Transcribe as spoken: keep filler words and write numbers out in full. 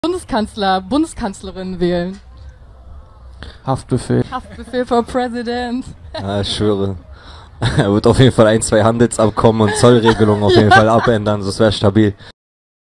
Bundeskanzler, Bundeskanzlerin wählen. Haftbefehl. Haftbefehl for President. Ja, ich schwöre. Er wird auf jeden Fall ein, zwei Handelsabkommen und Zollregelungen auf jeden Fall abändern, das wäre stabil.